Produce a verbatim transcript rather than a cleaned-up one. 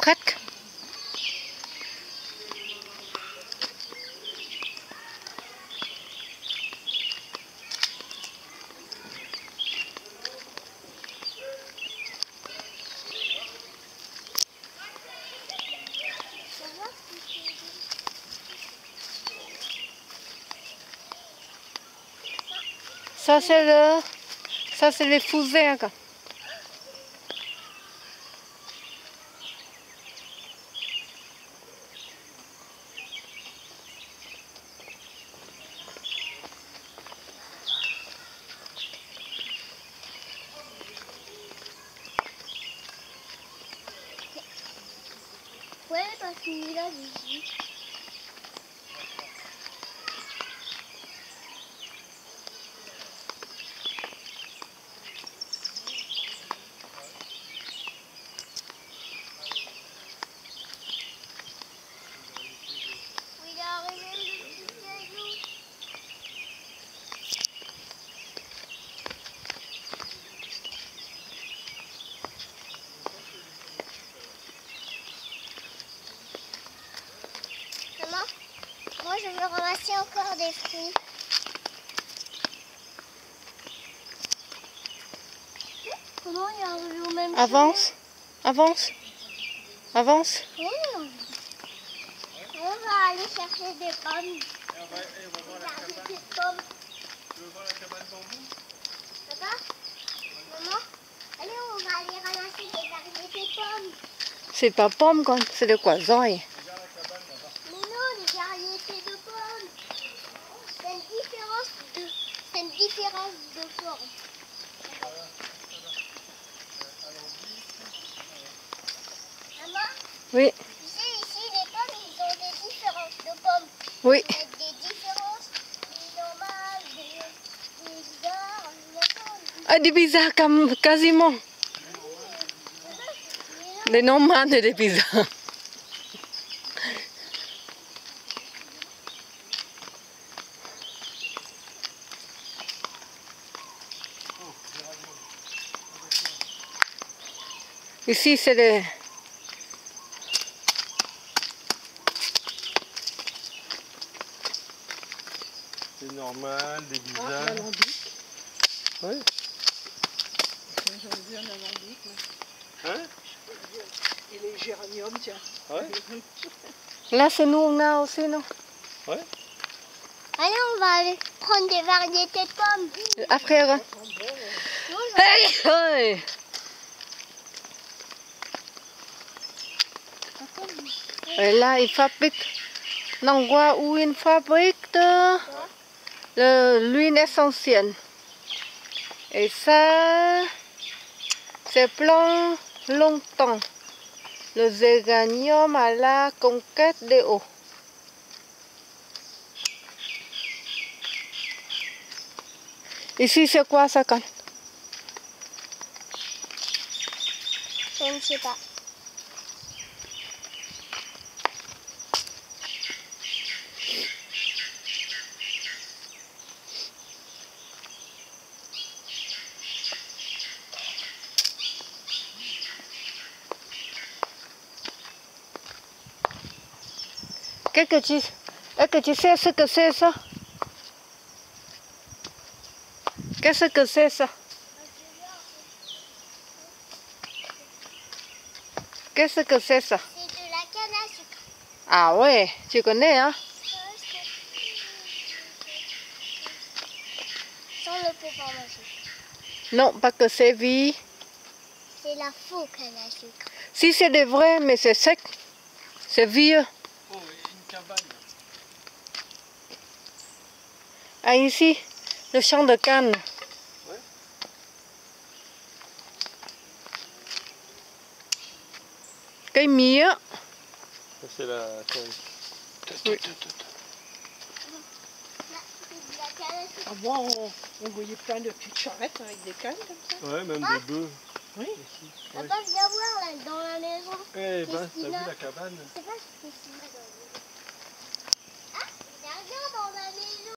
Presque. Ça c'est le, ça c'est les fougères. Ouais, parce qu'il a dit. Il est arrivé le petit caillou. Maman, moi je veux ramasser encore des fruits. Comment il est arrivé au même Avance, avance, avance. chemin? Oui. On va aller chercher des pommes. Et on va, et on va voir la Regarder cabane. des pommes. Tu veux voir la cabane bambou? Papa, maman, allez, on va aller ramasser des variétés de pommes. C'est pas pomme, con, c'est de quoi, zoï. Regarde la cabane là-bas. Mais non, les variétés de pommes. C'est une différence de, c'est une différence de forme. Maman, Oui, tu sais, ici, les pommes, ils ont des différences de pommes. oui. Il y a des différences, des normales, des, des bizarres, il y a plein de- Ah, des bizarres comme, quasiment. Mais Des normales et des bizarres. Ici, c'est des... C'est normal, des Ah, bizarres. l'alambic. Oui. J'aurais vu un alambic. mais- Hein? Et les géraniums, tiens. Ouais. Là, c'est nous, on a aussi, non? Ouais. allez, on va aller prendre des variétés de pommes. Après, hein. Hey, hey. Et là, ils fabriquent l'endroit où ils fabriquent de de l'huile essentielle. Et ça, c'est plein longtemps. Le géranium à la conquête des eaux. Ici, c'est quoi ça, quand? Je ne sais pas. Qu'est-ce que tu, est-ce que tu sais ce que c'est ça? Qu'est-ce que c'est ça? Qu'est-ce que c'est ça? C'est de la canne à sucre. Ah ouais, tu connais, hein? Sans le pot pharmaceutique. Non, parce que c'est vie. C'est la faux canne à sucre. Si c'est des vrais, mais c'est sec. C'est vieux. Oh, et une cabane. Ah, ici, le champ de canne. Ouais. Cây mía. Ça, c'est la... Oui. Là, c'est de la canne à sucre. Avant, on, on voyait plein de petites charrettes avec des cannes comme ça. Ouais, même Ah. des bœufs. Oui. Aussi. Ouais. Papa, viens voir là, dans la maison. Eh ben, Qu'est-ce t'as qu'il vu a la cabane? C'est pas ce qu'il y a dans la maison. Ah, il y a rien dans la maison.